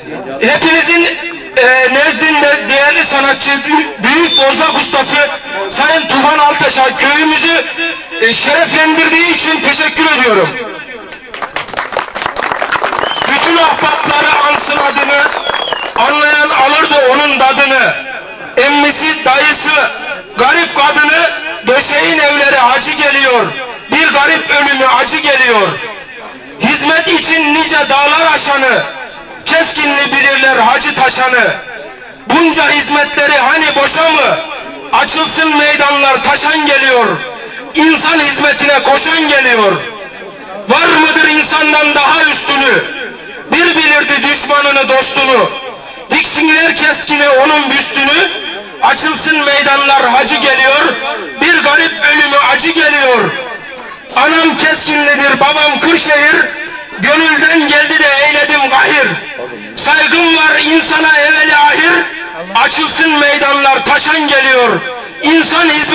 Hepinizin nezdinde değerli sanatçı, büyük bozlak ustası Sayın Tufan Altaş'a köyümüzü şereflendirdiği için teşekkür ediyorum. Bütün ahbapları ansın adını, anlayan alırdı onun tadını. Emmisi, dayısı, garip kadını, döşeğin evleri acı geliyor. Bir garip ölümü acı geliyor. Hizmet için nice dağlar aşanı, keskinli bilirler hacı taşanı. Bunca hizmetleri hani boşa mı? Açılsın meydanlar taşan geliyor. İnsan hizmetine koşan geliyor. Var mıdır insandan daha üstünü? Bir bilirdi düşmanını dostunu. Diksinler keskini onun büstünü. Açılsın meydanlar hacı geliyor. Bir garip ölümü acı geliyor. Anam keskinlidir, babam Kırşehir. Gönülden geldi de eyledim gahir. Saygım var insana evveli ahir. Açılsın meydanlar taşan geliyor. İnsan hizmet